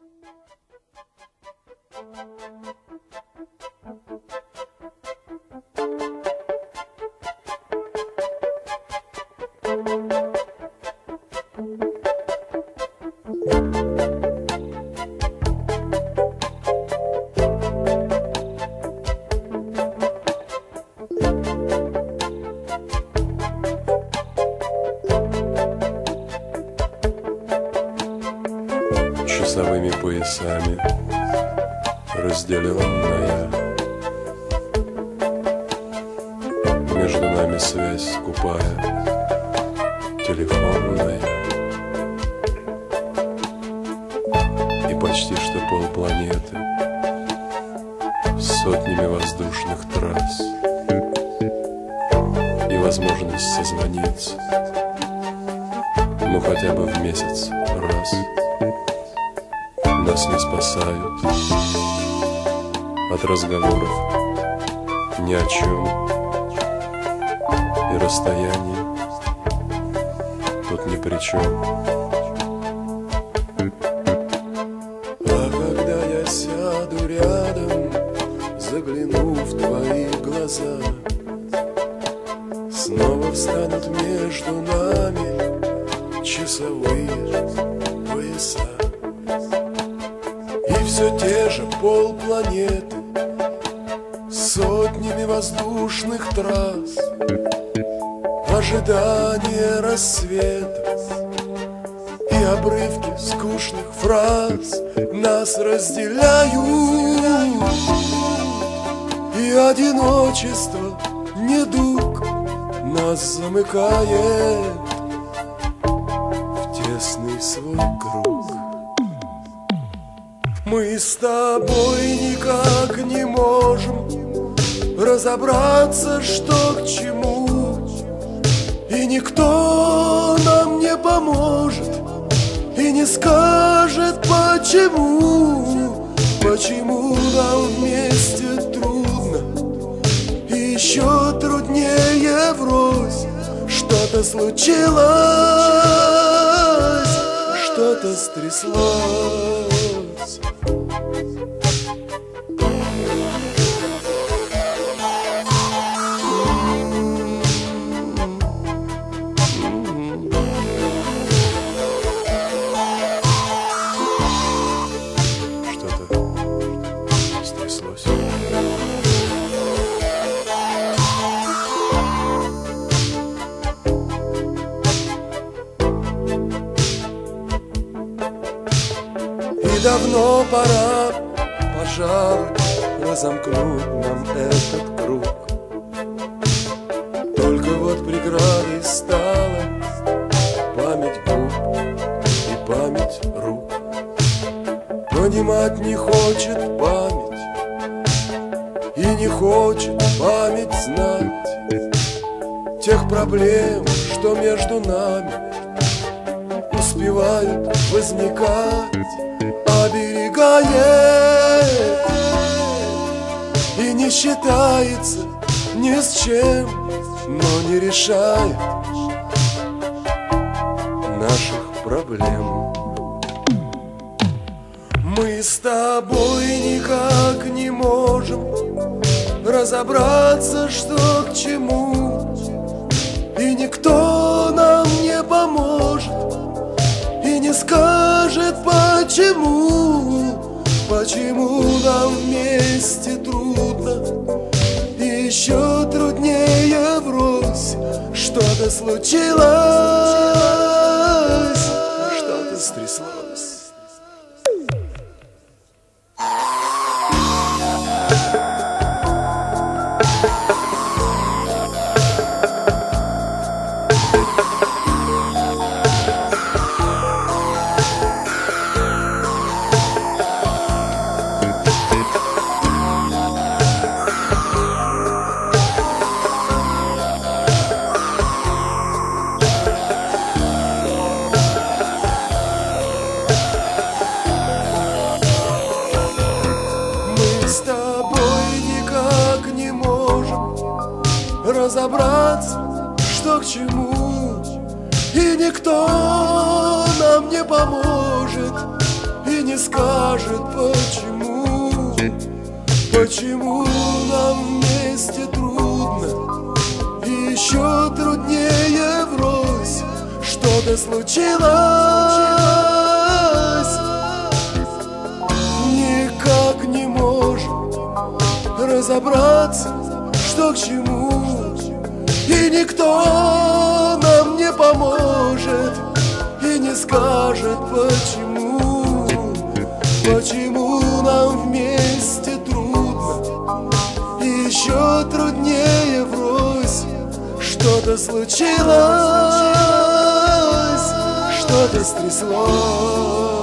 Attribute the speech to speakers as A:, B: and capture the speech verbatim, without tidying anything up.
A: Часовыми поясами разделенная, между нами связь скупая, телефонная, и почти что полпланеты с сотнями воздушных трасс, и возможность созвониться, ну хотя бы в месяц раз. Нас не спасают от разговоров ни о чем, и расстояние тут ни при чем. А когда я сяду рядом, загляну в твои глаза, снова встанут между нами часовые пояса. И все те же полпланеты с сотнями воздушных трасс, ожидание рассвета и обрывки скучных фраз нас разделяют, и одиночество недуг нас замыкает в тесный свой круг. Мы с тобой никак не можем разобраться, что к чему, и никто нам не поможет и не скажет, почему. Почему нам вместе трудно и еще труднее врозь. Что-то случилось, что-то стряслось. И давно пора, пожалуй, разомкнуть нам этот круг. Только вот преградой стала память губ и память рук. Понимать не хочет память, и не хочет память знать тех проблем, что между нами успевают возникать. Оберегает и не считается ни с чем, но не решает наших проблем. Мы с тобой никак не можем разобраться, что к чему, и никто нам не поможет и не скажет, почему. Почему нам вместе трудно и еще труднее врозь. Что-то случилось, что-то стряслось. Разобраться, что к чему, и никто нам не поможет и не не скажет почему. Почему нам вместе трудно и еще труднее врозь. Что-то случилось, никак не можем разобраться, что к чему. И никто нам не поможет и не скажет почему. Почему нам вместе трудно и еще труднее врозь. Что-то случилось, что-то стряслось.